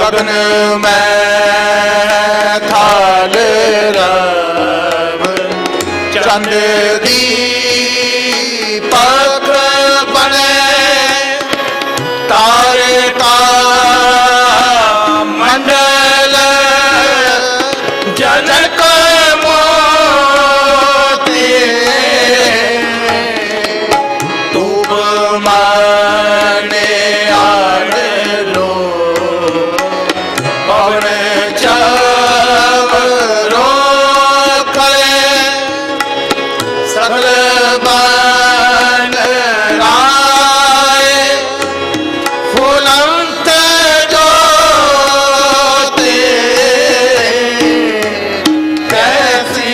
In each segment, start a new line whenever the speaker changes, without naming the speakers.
गगन में थाल रव चंद दीपक बने तारे का मंडल जनक मोती तूब माने आड़ लो पवन चवरो करे सकल बन राय फुलंत ज्योति कैसी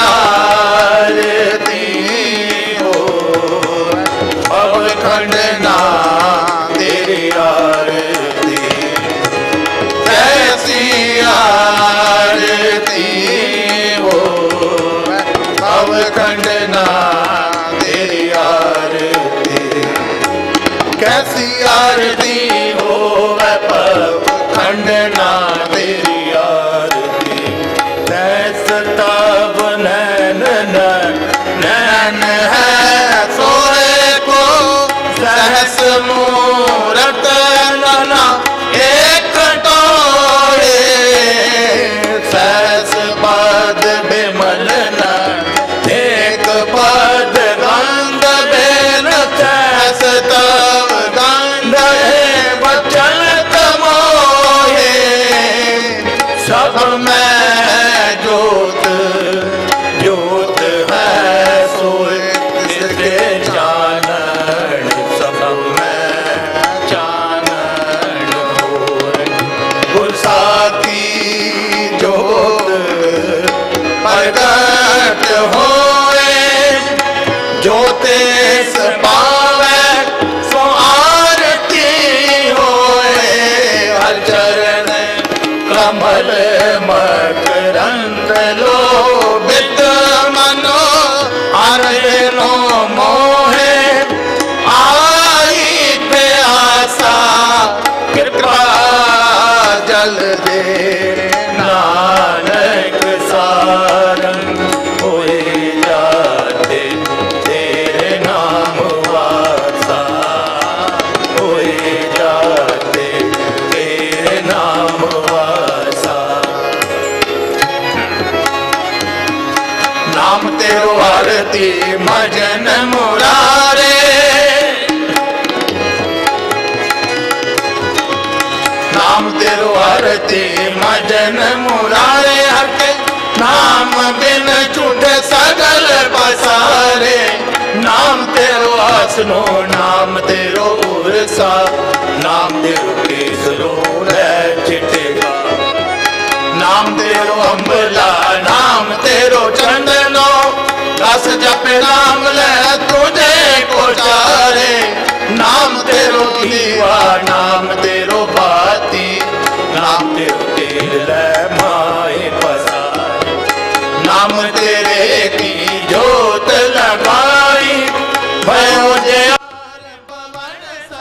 आरती हो अब खंडना तेरी आरती कैसी आरती हो अब खंडना तेरी आरती कैसी आरती हो अब खंडना तेरी आरती तब नैन नैन है सोए को सहस मूरत नना एक टोए सहस पद बिमल न एक पद गंध बेन सहस तब गंध बचन तमोहे सब में ज्योत ज्योत है सोए इसके चानन सब में चानन गुरसाती ज्योत प्रगट होए ज्योते पावे सो आरती होए हर चरण कमल मकरंद लोभित मनो हरे नो मोहे आई प्यासा कृपा जल दे नानक सारंग होए जाते तेरे नाम वासा होए जाते तेरे नाम वासा नाम तेरो आरती मजन मुरारे नाम तेरो आरती मजन मुरारे हके नाम बिन छूटे सगल पसारे नाम तेरो आसनो नाम तेरो उरसा नाम तेरो केसरो रे चिटेगा नाम तेरो अम्बला नाम तेरो चंदनो रस जप नाम ले तुझे को चारे नाम तेरो दीवा नाम तेरो बाती नाम तेरो तेल ले माए पसारे नाम तेरे की जोत लगाई भयो जे पवन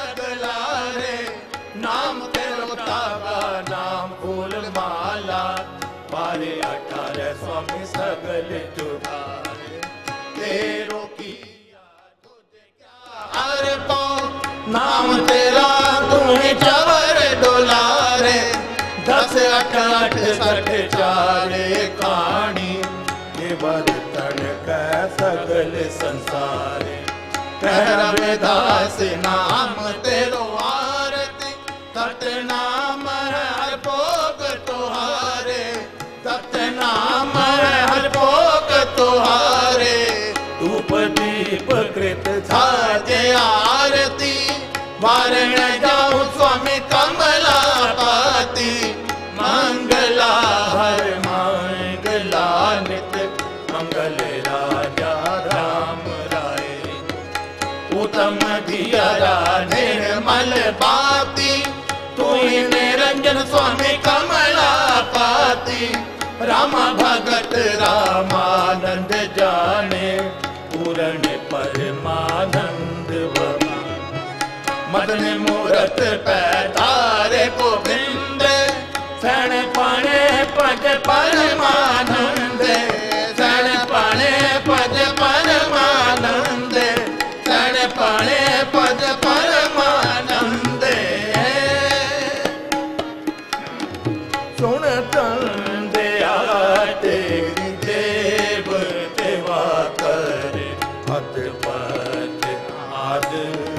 सगलारे नाम तेरो तागा नाम फूल माला पारे 18 स्वामी सगल जुगारे तेरो किया तुझे क्या अर्पो नाम तेरा तुम्हें चवर डोलारे 10 8 8 60 चारे कहानी ये बर्तन का सगल संसारे कह रविदास नाम तेरो आरती सत नाम है हर भोग तुहारे सत नाम है हर भोग तुहारे धूप दीप कृत साजे आरती वारण जाऊं स्वामी कमला पाती मंगला हर मंगला नित मंगल राजा राम राय उत्तम धियरा निर्मल बाती तू ही निरंजन स्वामी कमला पाती राम भगत रामानंद जाने पूर्ण परमानंद मदन मूरत पैतारे गोविंद परमानंद सण पाणे पद परमानंद सण पाणे पद परमानंद सुन तंदया तेरी देव देवा कर अद पद आद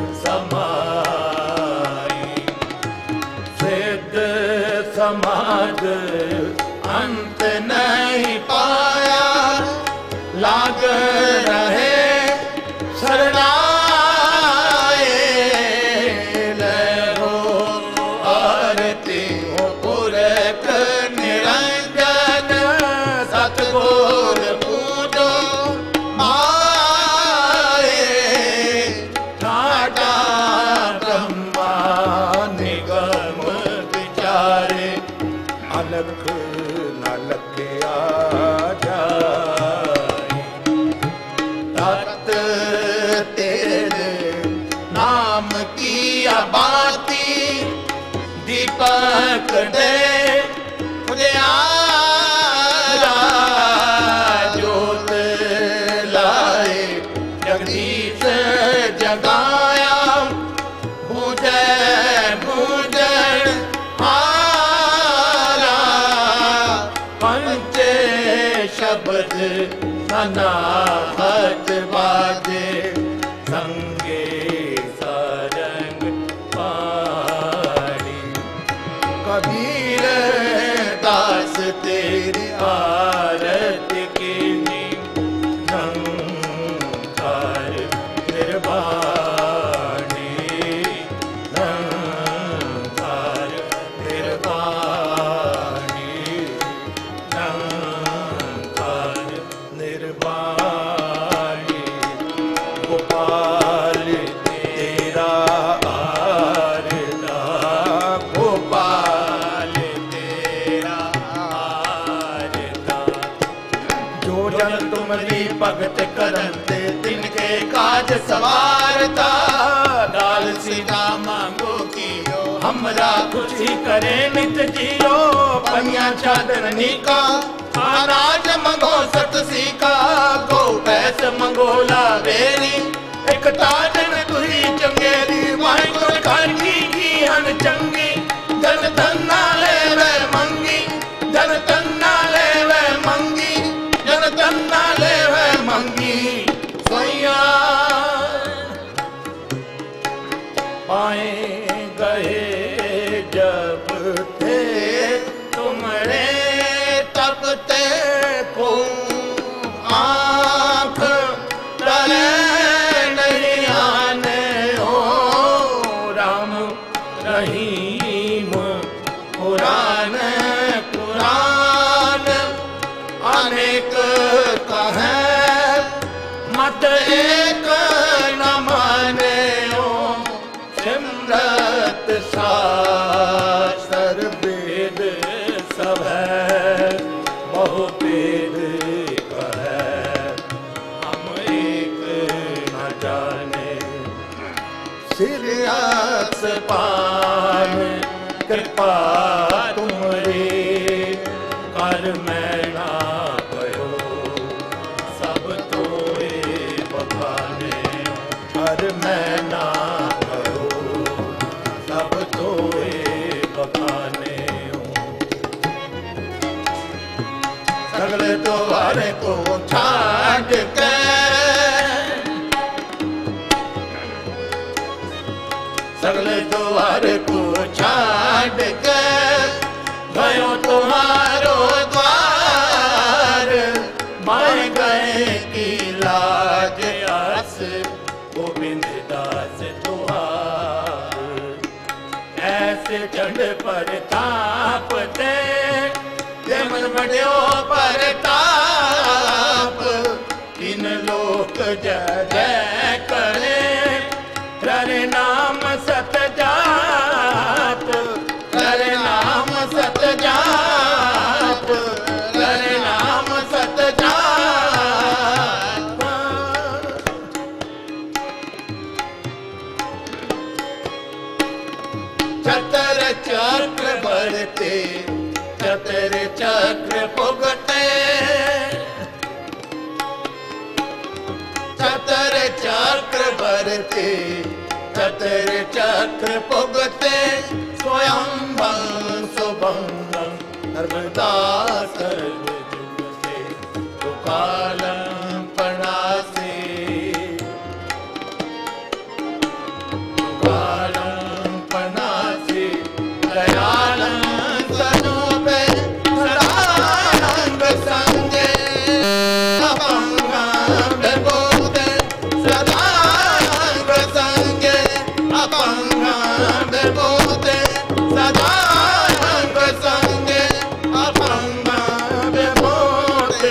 समाई सिद्ध समाज अंत नहीं पाया लाग रहे शरणाए लहो आरती पुरख निरंजन सतगुर पूजो आए ठाटा ब्रह्मा निगम विचारे अलख न लखया जाए तत् तेरे नाम की आबाती दीपक दे उजियारा ज्योत लाए जगदीश जगाया पूजै पूजन हारा पंचे शब्द सनाहत बाजे संगे सारंग पाणी कबीर दास तेरी आरती कीनी संसार निर्वाणी संसार निर्वाणी संसार निर्वाणी गोपाल तेरा आरता गोपाल तेरा आरता जो जन तुमरी भगत करते तिनके काज सवारता लाल सीधा मांगो कियो हमरा खुशी करे नित जियो पनिया चादर निका अनाज मंगो सत सीका गो पैस मंगो लावेरी एक ताजन तुही चंगेरी वाहिगुरु घर की हन चंगी जन तन्ना ले वे मंगी जन तन्ना ले वे मंगी जन तन्ना ले वे मंगी सोया पाए गए जब थे तुमरे तब ते को आँख डरे नहीं आने हो राम रहीम कुरान कुरान अनेक कहे मत एक न माने हो सिमरत शास्त्र वेद सब है बहु वेद कहे हम एक न जाने सिरयास पान कृपा तुमरी कर मैं ना कहो सब तोए बखाने कर मैं ना कहो सब तोए बखाने सगले द्वारे को छाड़ के सगले द्वार को छाड़ के गयो तुम्हारो द्वार माय गए की लाज आस गोविंद दास तुहार ऐसे चंड पर तापते मन बढ़ियो पर ताप इन लोक जय जय करे हरे नाम सत जाप हरे नाम सत जाप हरे नाम सत जाप चतर चक्र बढ़ते चतर चक्र करते चतर चक्र पुगते स्वयंभं शुभंगं सर्वदा सर्व जुगते कालं पणासे कालं पणासे दयालं सनोपे सदानंद संगे अपंगं विभूते सदानंद संगे अपंगं विभूते सदानंद संगे अपंगं विभूते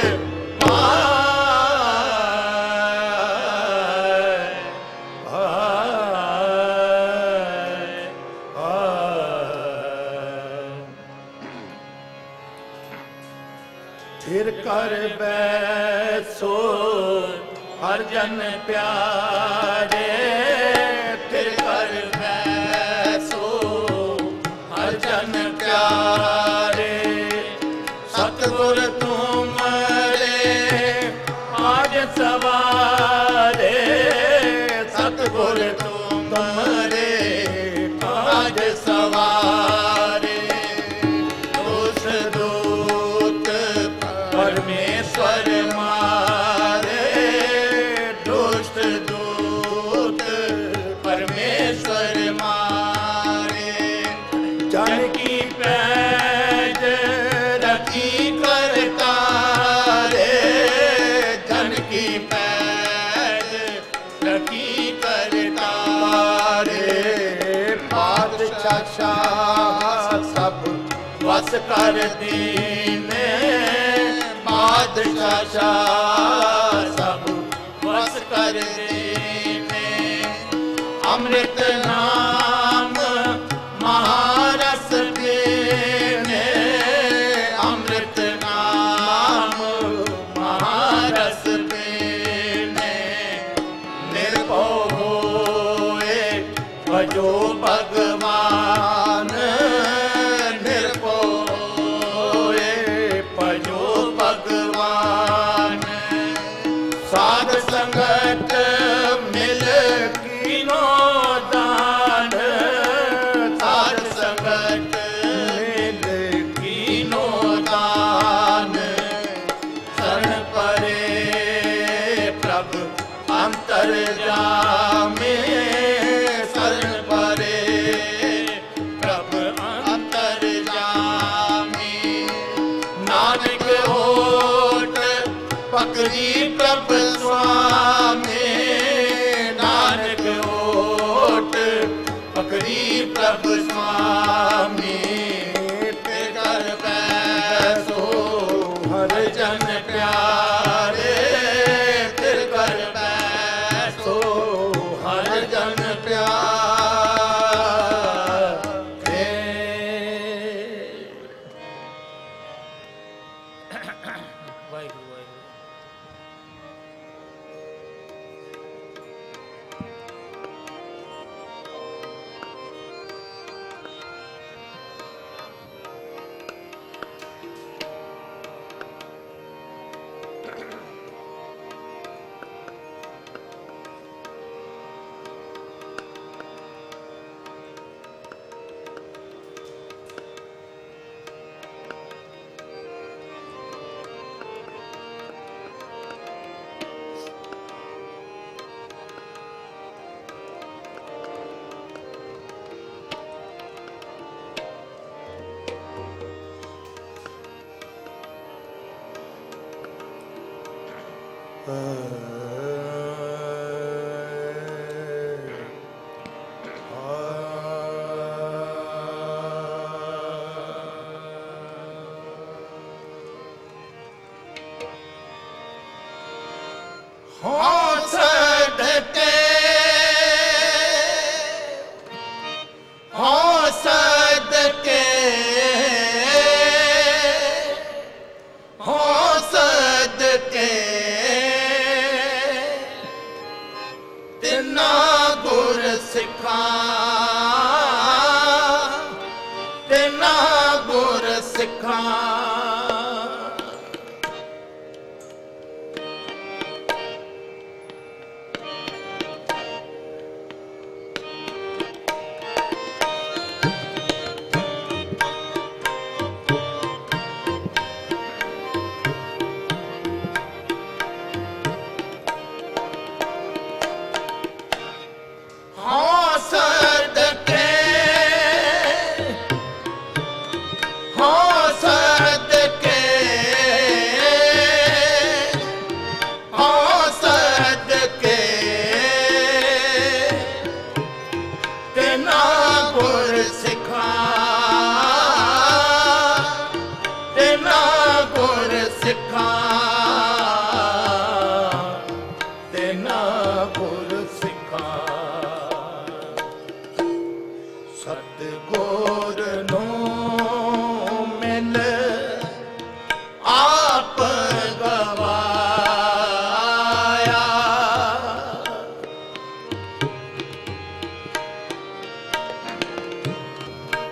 थिर कर बैसो हर जन प्यारे थिर कर बैसो हर जन प्यारे सतगुर तुमरे आज सवारे सतगुर तुमरे आज सवारे उस दूत परमेश्वर मारे दुष्ट दूत परमेश्वर मारे जन की पैज रखी करता रे जन की पैज रखी करता रे बादशाह सब वस कर दीने बादशाह सब वस कर दीने अमृत नाम महारस पीने अमृत नाम महारस पीने निर्भय होए भजो भगवान निर्भय होए भजो भगवान साध संगत मिल कीनो दान साध संगत मिल कीनो दान शरण परे प्रभु अंतर्यामी शरण परे प्रभु अंतर्यामी नानक होठ पकड़ी प्रभु स्वामी नानक होठ पकड़ी प्रभु स्वामी कर बैसो हर जन प्यारे फिर कर बैसो हर जन प्यारे वाहिगुरु वाहिगुरु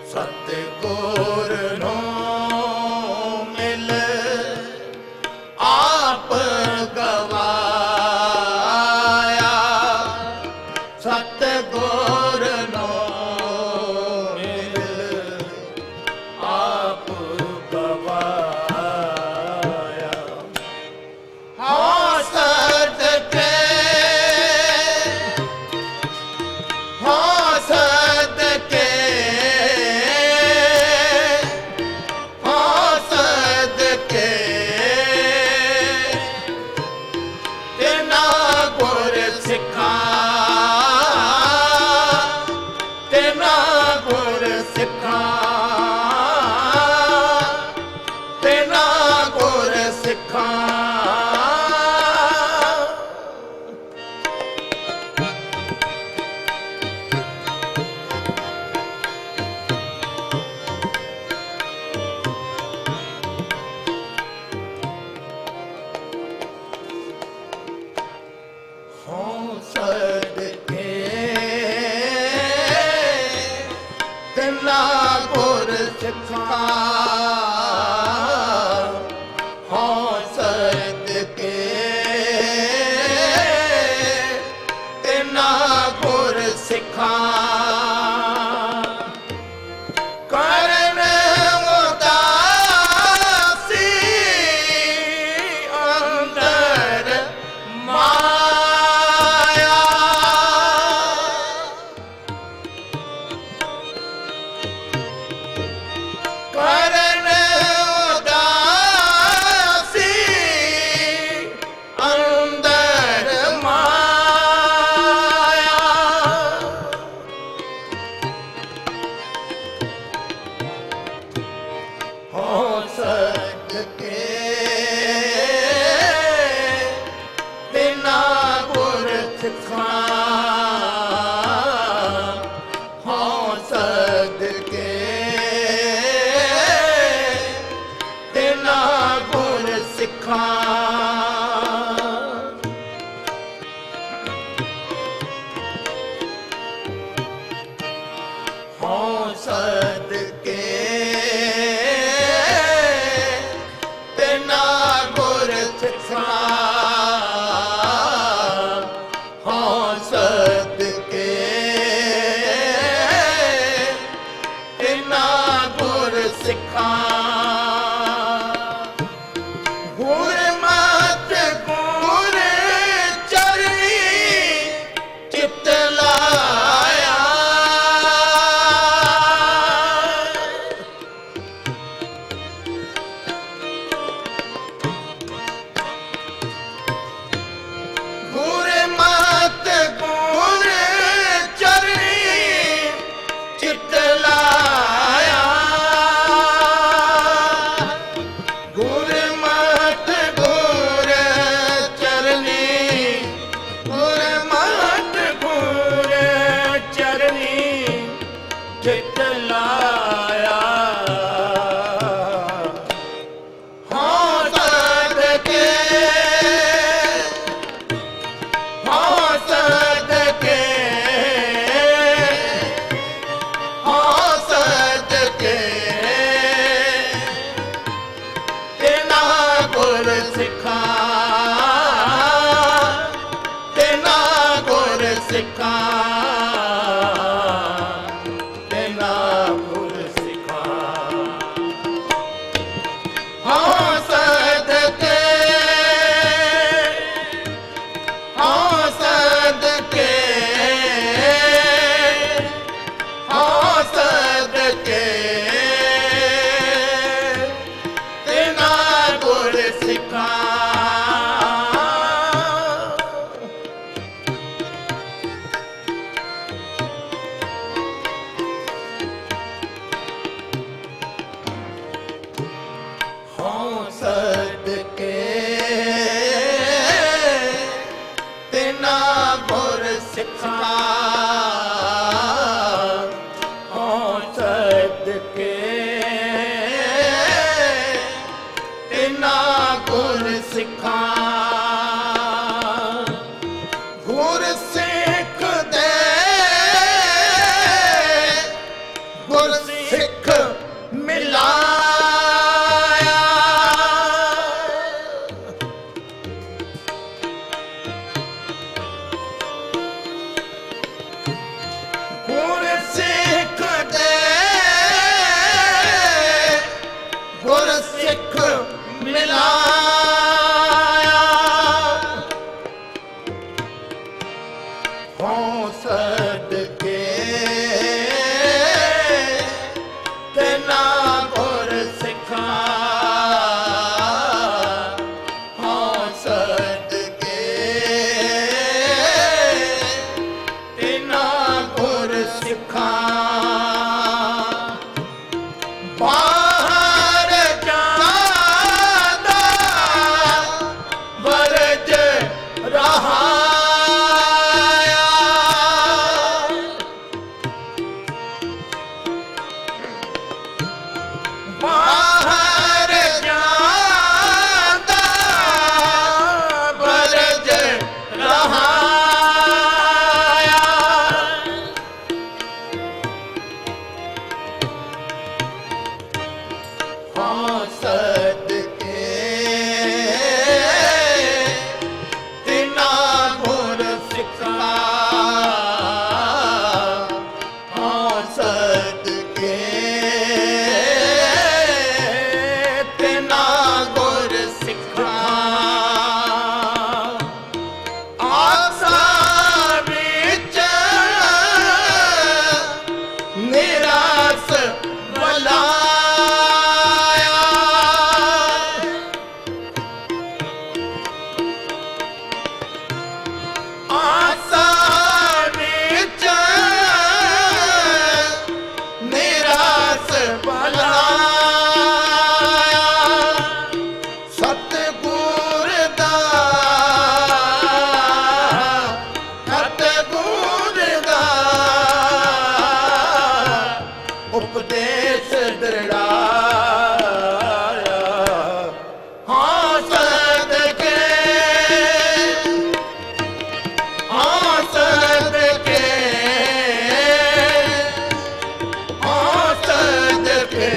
सतगुर नो मिल आप गवाया, सतगुर नो मिल आप गवाया। हाँ सदके, हाँ सदके, हाँ सदके तेना गुर सिखा, तेना गुर सिखा, तेना गुर सिखा। हाँ सदके तेना गुर सिखा, हाँ सदके तेना गुर सिखा। करन उदासी अंदर माया, करन उदासी अंदर माया। हाँ सदके तेना गुर सिखा, हाँ सदके तेना गुर सिखा। हाँ सदके तेना गुर सिखा, हाँ सदके तेना गुर सिखा। गुर मत गुर चरनी चित लाया, गुर मत गुर चरनी चित लाया। हाँ सदके तिना गुर सिखा हाँ सदके तिना गुर सिखा आसा विच निरास बलाया आसा विच निरास बलाया सतगुर दा उपदेश दृढ़ाया हाँ सदके हाँ सदके हाँ सदके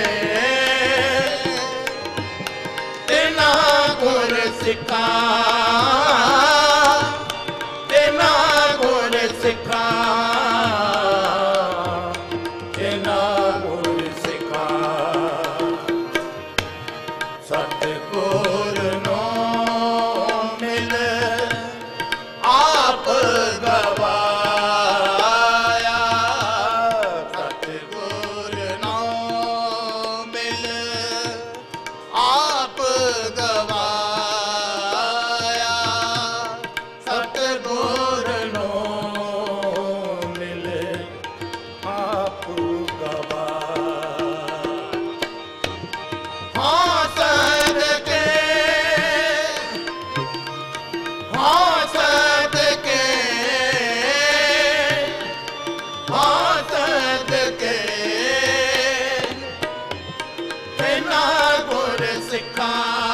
तिना गुर सिखा तिना गुर सिखा तिना गुर सिखा सतगुर नो मिल आप गवाया सतगुर नो मिल आप गवाया सतगुर नो मिल आप गवाया हाँ सदके हाँ सदके हाँ सदके तिना गुर सिखा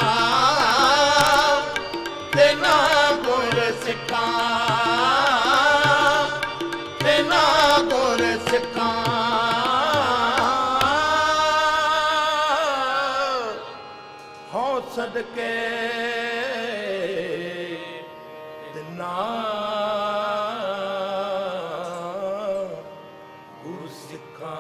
तिना गुर सिखा तिना गुर सिखा हाँ सदके तिना गुर सिखा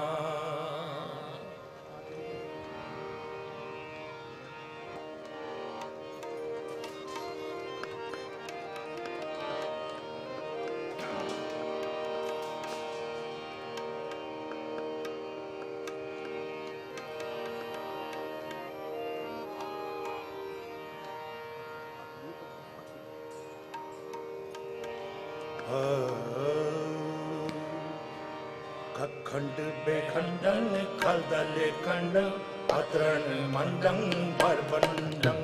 खंड बेखंडन खलदले खंडन अतरण मंडं बरबंडं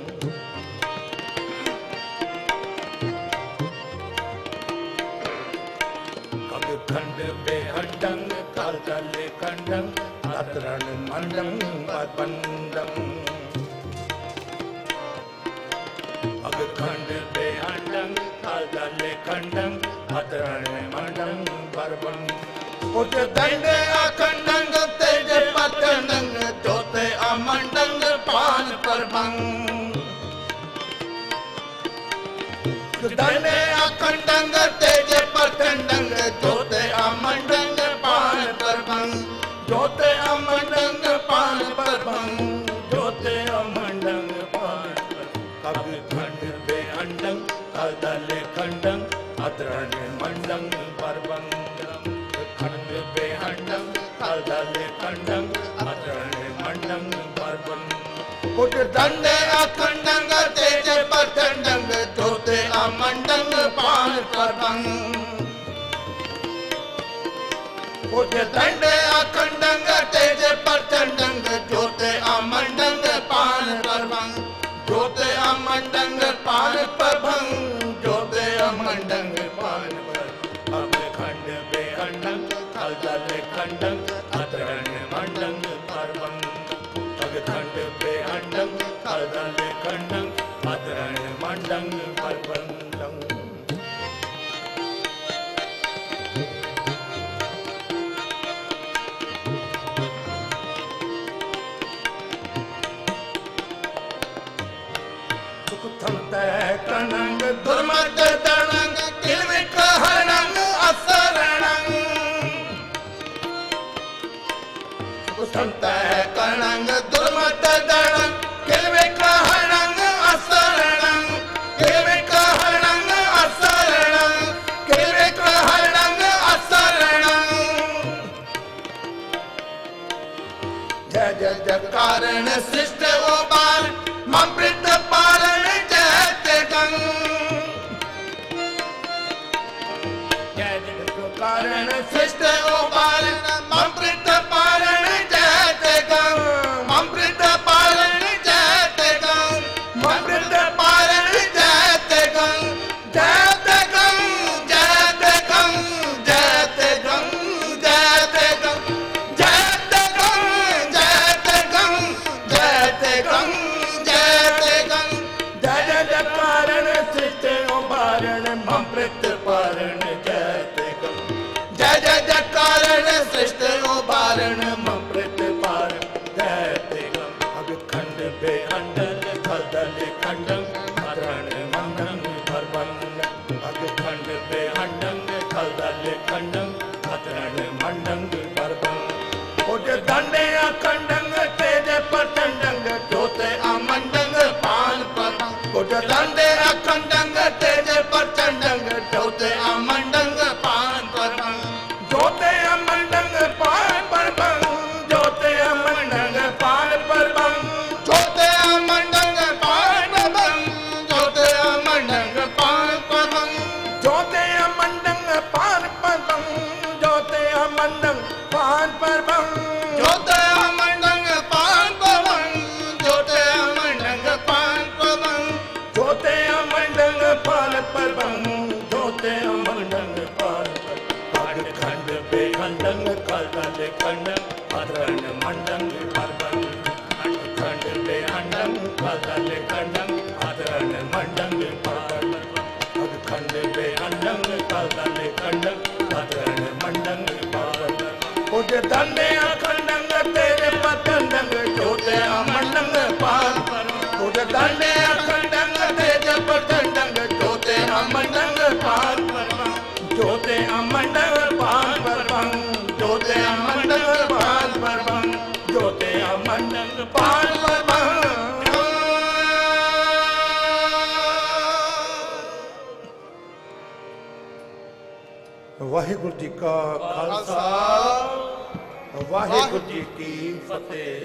खंड बेखंडन खलदले खंडन अतरण मंडं बरबंडं खंड बेखंडन खलदले खंडन अतरण मंडं बरबंडं उठ दंड अखंडंग तेज पतंग जोते अमंडंग पान परभंग दंड अखंडंग तेज पतंग जोते अमंडंग पान परभंग जोते अमंडंग पान परभंग जोते अमंडंग पान कब खंड बेअंडंग कदले खंडंग अतरण मंडंग परभंग खंड बेहंडं कलदले खंडं अतरण मंडं परभंग उठ दंड अखंडंग तेज पतंडंग जोते अमंडंग पान परभंग उठ दंड अखंडंग तेज पतंडंग जोते अमंडंग पान परभंग जोते अमंडंग पान परभंग जोते अमंडंग पान परभंग खंड बेखंडं कलदले खंडं अतरण मंडं परभंग खंड बेखंडं कलदले खंडं अतरण मंडं परभंग कणंग दुर्मत दणंग केवे कहणंग असरणंग केवे कहणंग असरणंग केवे कहणंग असरणंग जय जय जयकारण सृष्ट ओबार ममृत पारण जयते गंग जय जय जयकारण सृष्ट ओबार ममृत पारण जयते गंग ममृत पारण जयते गंग ममृत पारण जयते गंग जयते गंग जयते गंग जयते गंग जयते गंग जयते गंग जयते गंग जयते गंग जयते गंग जय जय जयकारण सृष्ट ओबारण ममृत पारण जयते गंग जय जय जयकारण सृष्ट ओबारण ममृत पारण जयते गंग अग खंड बेअंडन खदल खंडन मरण मंडन भरवन अग खंड बेअंडन खदल खंडन मरण मंडन भरवन उज दंडे अखंडंग तेज प्रचंडंग जोते अमंडंग पान परमंग उज दंडे अखंडंग तेज प्रचंडंग जोते अमंडंग पान परमंग जोते अमंडंग पान परमंग जोते अमंडंग पान परमंग जोते अमंडंग पान परमंग जोते अमंडंग पान परमंग जोते अमंडंग पान परमंग जोते अमंडंग पान परमंग जोते अमंडंग पान परमंग जोते अमंडंग पान परमंग जोते अमंडंग पान परमंग जोते अमंडंग पान परमंग खंड बेखंडंग खलदल खंडंग अधरण मंडंग परमंग खंड बेखंडंग खलदल खंडंग अधरण मंडंग परमंग खंड बेखंडंग खलदल खंडंग अधरण मंडंग परमंग उज दंडे अखंडंग तेरे पतंडंग जोते अमंडंग पान परमंग उज दंडे अखंडंग तेरे पतंडंग जोते अमंडंग पान परमंग जोते अमंडंग पान परमंग जोते अमंडंग पान परमंग जोते अमंडंग पान परमंग
वाहिगुरु जी का खालसा वाहिगुरु जी की फतेह।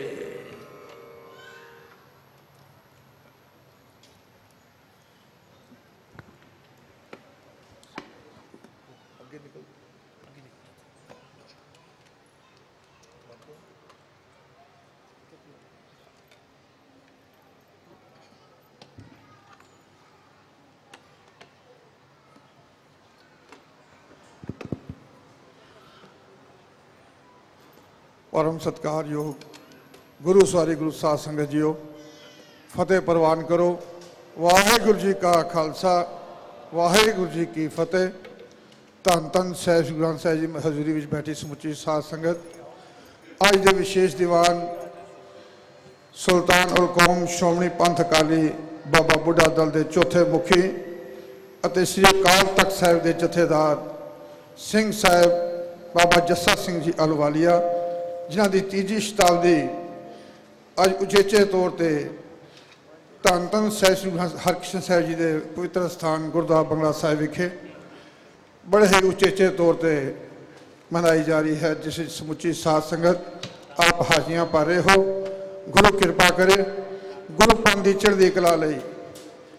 परम सत्कारयोग गुरु सवारी गुरु साध संगत जियो फतेह प्रवान करो। वाहिगुरु जी का खालसा वाहिगुरु जी की फतेह। धन धन साहिब श्री गुरु ग्रंथ साहिब जी हजूरी विच बैठी समुची साध संगत अज दे विशेष दीवान सुल्तान उल कौम श्रोमणी पंथ अकाली बाबा बुढ़ा दल के चौथे मुखी ਅਤੇ श्री अकाल तख्त साहिब के जथेदार सिंह साहिब बाबा जस्सा सिंह जी अहलवालिया जिन्हों की तीजी शताब्दी अज उचेचे तौर पर धन धन साहिब श्री हरकृष्ण साहिब जी के पवित्र स्थान गुरुद्वारा बंगला साहिब विखे बड़े ही उचेचे तौर पर मनाई जा रही है, जिस समुची साध संगत आप हाजियां पा रहे हो। गुरु कृपा करे गुरुपंथ की चढ़ती कला लई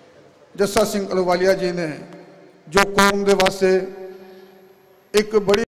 जस्सा सिंह अहलवालिया जी ने जो कौम के वास्ते एक बड़ी